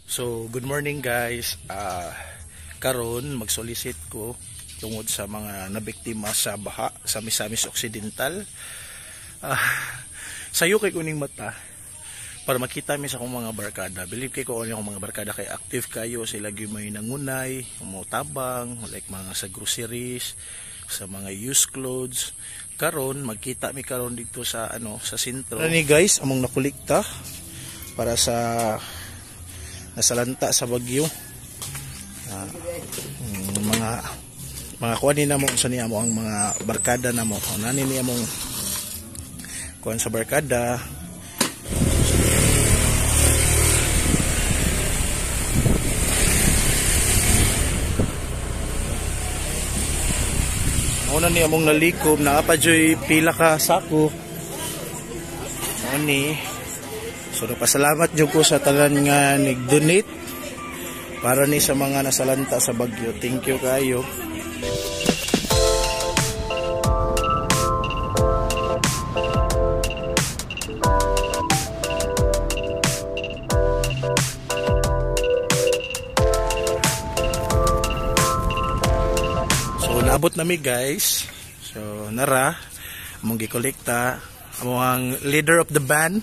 So, good morning guys. Karon mag-solicit ko tungod sa mga nabiktima sa baha sa Misamis Occidental. Sayo kay kuning mata para makita mi sa akong mga barkada. Believe kay ko akong mga barkada kay active kayo, sila gyud may nangunay, mo tabang, like mga sa groceries, sa mga used clothes. Karon magkita mi karon dito sa sa sentro. Ni guys, among nakulikta para sa nasalanta sa bagyo. Mga kuan ni namo sa niya mo ang mga barkada namo. Nani niya mong kuan sa barkada. Una niya mong nalikom na apadyoy pila ka sako. Ani. So nagpasalamat jud ko sa tanan nga nag-donate para ni sa mga nasalanta sa bagyo. Thank you kayo. So naabot nami guys. So nara among gikolekta among leader of the band.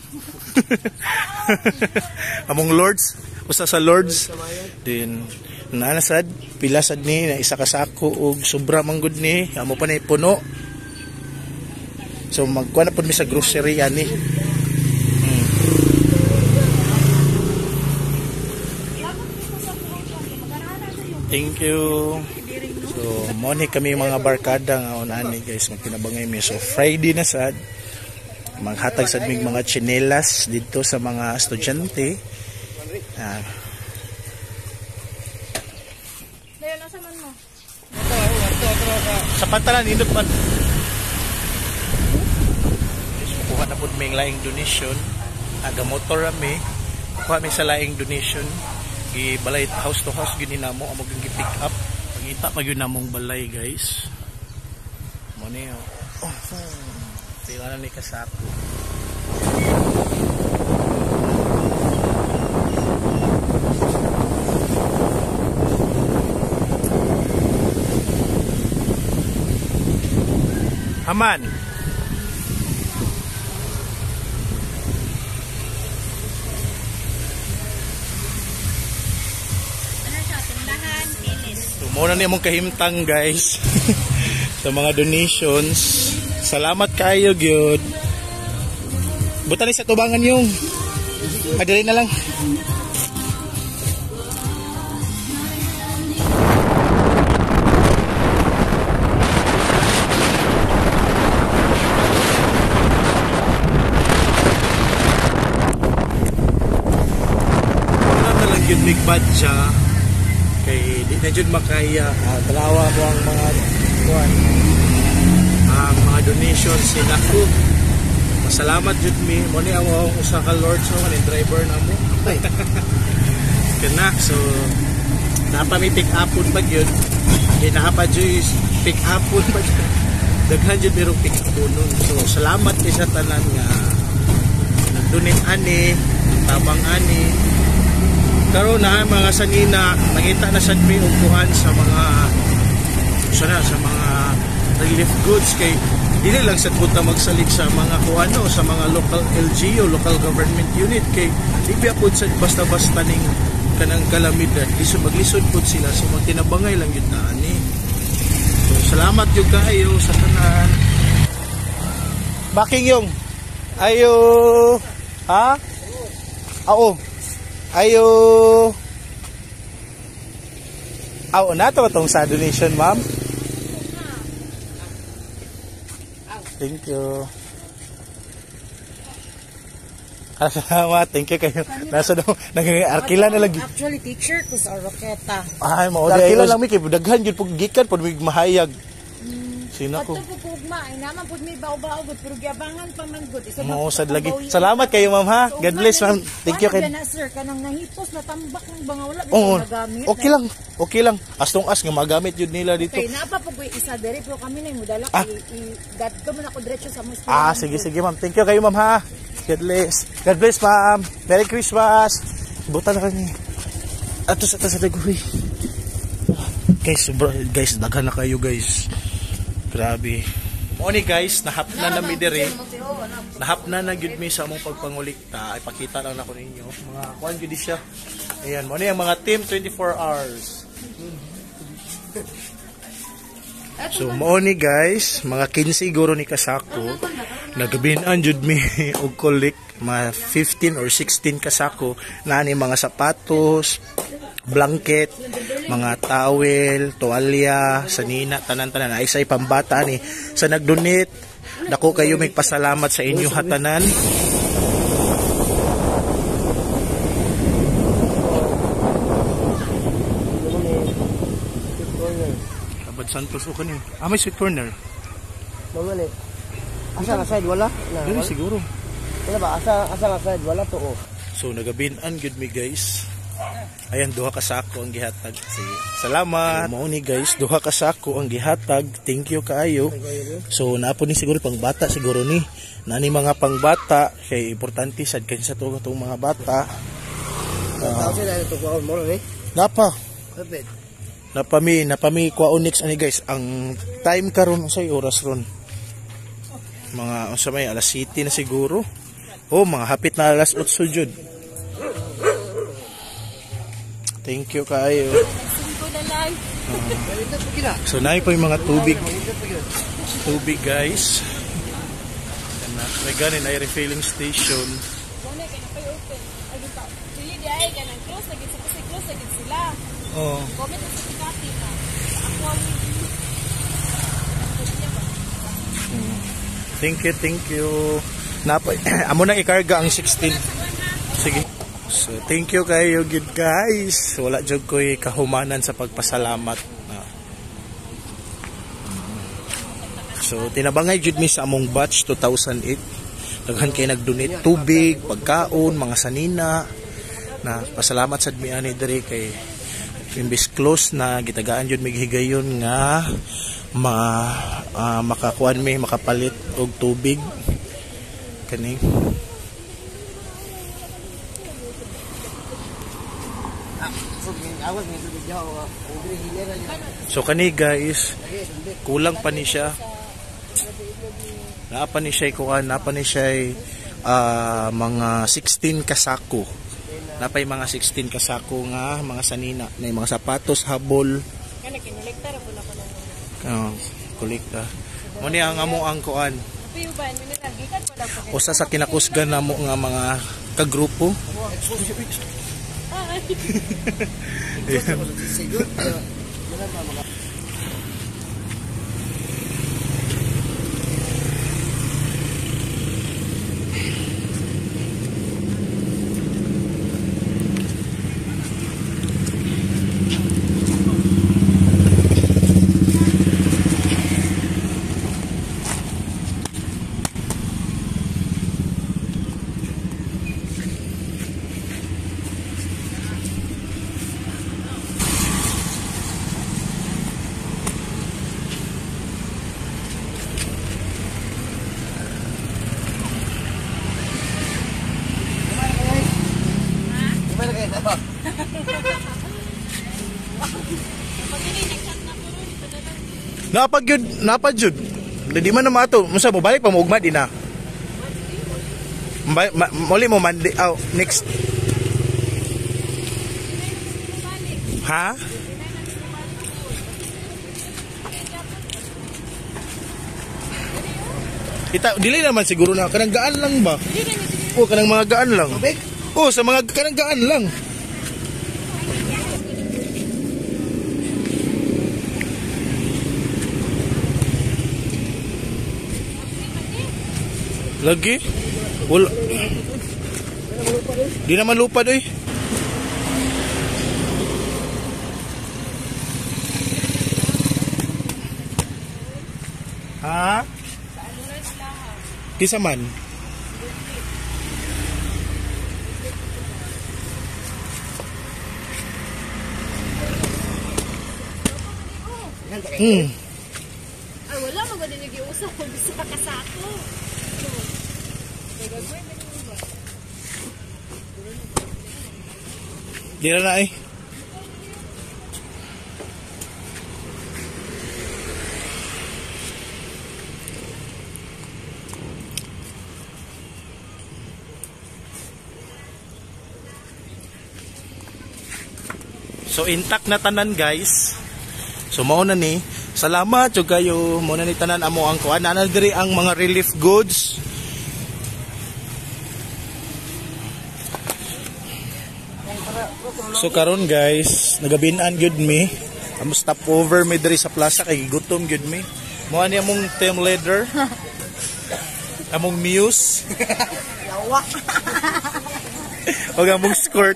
Among lords, usa sa lords din nanasad pila sad ni na isa ka sako og sobra manggod ni amo pa ni puno. So magkuha na pud mi sa grocery ani. Thank you. So mo ni kami mga barkada nga ani guys magkinabangay mi. So Friday na sad maghatag sa mig mga tsinelas dito sa mga estudyante. Sa pantalan indot man. Kuha na pud may laing donation. Aga motor rami. Kuha mi sa laing donation. Gibalay house to house gyud namo amo gi-pick up. Pangita pa gyud namong balay guys. Mo ni tila na ni kasako. Aman. Muna ni mong kahimtang guys sa mga donations. Salamat kayo gyud. Buta ni sa tubangan yung adili na lang. Wala na lang yun big badja kay di na jud makaya. Dalawa mo ang mga kuan mga donations sila ko. Masalamat jud mi mo ni ang usa ka lord so ni driver namo. Kana so napa mi pick up pud gyud. Kay napa jud pick up pud pa jud. Daghan jud pero pick up nun. So salamat kay sa tanan nga nag-donate ani, tabang ani. Karon na mga sanina nakita na sad mi upuan sa mga sa mga relief goods kay dili lang sa punta magsalig sa mga kuano sa mga local LGU, local government unit kay di pud sa basta-basta ning kanang kalamidad lisod maglisod pud sila so magtinabangay lang gyud na ani. So salamat gyud kaayo sa tanan. Baking yung ayo ha? Oo. Ayo. Na to tong sa donation ma'am. Thank you. Salamat, thank you kayo. Nasa daw, nag-arkila na lagi. Actually, teacher ko sa Roqueta. Ay, arkila lang mi kay daghan gyud pug gikan pud mig mahayag. Sino ko? Pato po pugma, ay naman pud mi bao-bao gud pero giabangan pa man gud. Mo sad lagi. Salamat kayo ma'am ha. God bless ma'am. Thank you kay. Sir, kanang nahipos na tambak ng banga wala nagamit. Okay lang. Okay lang. As long as nga magamit yun nila dito. Okay, naapa po isa dere pero kami na imudala dadto man ako diretso sa mga sige sige ma'am. Thank you kayo ma'am ha. God bless. God bless ma'am. Merry Christmas. Buta na kami. Ato sa dagoy. Guys, guys, daghan na kayo guys. Grabe. Mo ni guys, nahapna na mi dire. Nahapna na gyud mi sa among pagpangulikta. Ipakita lang nako ninyo. Mga kuan gyud siya. Ayan, mo ni ang mga team 24 hours. So mo ni guys, mga 15 siguro ni kasako. Nagabinan jud mi og collect mga 15 or 16 kasako na ni mga sapatos, blanket, mga towel, tuwalya, sanina, tanan-tanan ay sa pambata ni sa nagdonate. Dako kayo may pasalamat sa inyo hatanan. Abad Santos o kanin. May sweet corner. Mangani. Asa nga side wala? Wala siguro. Wala ba? Asa nga side wala to oh. So nagabinan gud mi guys. Ayan, duha ka sako ang gihatag. Sige. Salamat. Mao ni guys, duha ka sako ang gihatag. Thank you kaayo. So naapo ni siguro pangbata siguro ni. Nani mga pangbata kay importante sad kay sa tong mga bata. Tawag sila ito ko mo ni. Napa. Perfect. Napami kwa onyx ani guys. Ang time karon usay oras ron. Mga sa may alas 7 na siguro. Oh, mga hapit na alas 8 jud. Thank you kayo. So naay pa yung mga tubig. Tubig guys. May ganin ay refilling station. Oh. Thank you. Amo nang ikarga ang 16. Sige. So, thank you kayo good guys. Wala jud ko'y kahumanan sa pagpasalamat. So, tinabangay jud mi sa among batch 2008. Daghan kay nag-donate tubig, pagkaon, mga sanina. Na pasalamat sad mi ani diri kay imbis close na gitagaan jud mi higayon nga makakuan mi makapalit og tubig kani. So kani guys, kulang pa ni siya. Napa ni siya kuan, napa ni siya mga 16 kasako. Napay mga 16 kasako nga mga sanina, na mga sapatos, habol. Kana kinolekta ra pula ko Oh, kolekta. Mo ni ang amo ang kuan. Piyuban mo na gikan pala ko. Usa sa kinakusgan namo nga mga kagrupo. Napagyud. Di man na mato. Musa mo balik pa mo ugma di na. Muli mo Monday next. Ha? Dili naman siguro na kanang gaan lang ba? Kanang mga gaan lang. Sa mga kanang gaan lang. Lagi? Wala. Di naman lupad eh. Ha? Kisa man? Ay, wala mo ba din nag-iusap kung gusto ka kasako? Di na eh. So intact na tanan guys. So mao na ni. Salamat jud kayo. Mao na ni tanan amo ang kuan. Ana diri ang mga relief goods. So karon guys, nagabin-an gyud mi. Amo stop over mi diri sa plaza kay gutom gyud mi. Mao ni among team leader. Among muse. Yawa. O among skirt.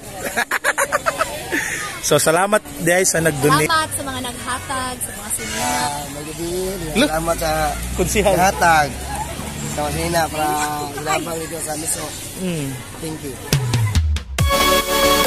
So salamat guys sa nag-donate. Salamat sa mga naghatag, sa mga sinina. Magiging. Look. Salamat sa Kunsihal. hatag. Sa masina para ilabang ito sa miso. Thank you.